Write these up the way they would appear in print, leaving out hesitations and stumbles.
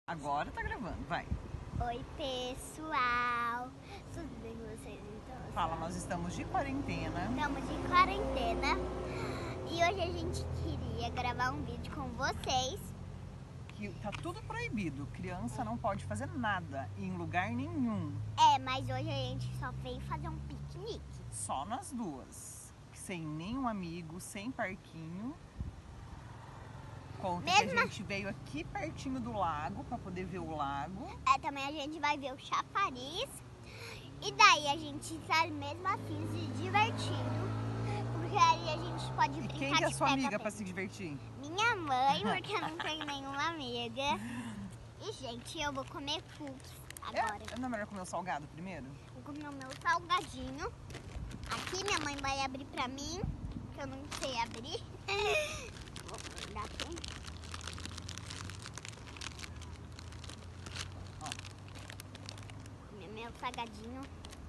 Agora tá gravando, vai. Oi, pessoal. Tudo bem com vocês, então? Fala, nós estamos de quarentena. Estamos de quarentena. E hoje a gente queria gravar um vídeo com vocês. Que tá tudo proibido. Criança não pode fazer nada em lugar nenhum. Mas hoje a gente só veio fazer um piquenique. Só nós duas. Sem nenhum amigo, sem parquinho. Conta que a gente veio aqui pertinho do lago pra poder ver o lago. Também a gente vai ver o chafariz. E daí a gente está mesmo assim se divertindo. Porque aí a gente pode brincar de Quem que é a sua amiga pega-pega. pra se divertir? Minha mãe, porque eu não tenho nenhuma amiga. E, gente, eu vou comer cookies agora. Não é melhor comer o salgado primeiro? Vou comer o meu salgadinho. Aqui minha mãe vai abrir pra mim, que eu não sei abrir. Vou guardar aqui. Ó. Comer meu salgadinho.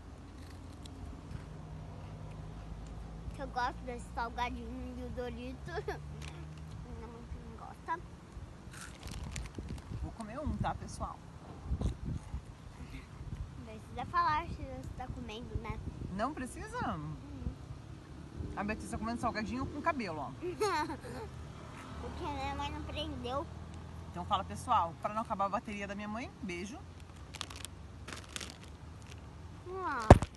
Que eu gosto desse salgadinho do Dorito. Minha mãe também gosta. Vou comer um, tá, pessoal? Não precisa falar se você está comendo, né? Não precisa? A Beatriz tá comendo salgadinho com cabelo, ó. Porque minha mãe não prendeu. Então fala, pessoal, para não acabar a bateria da minha mãe, beijo. Ó.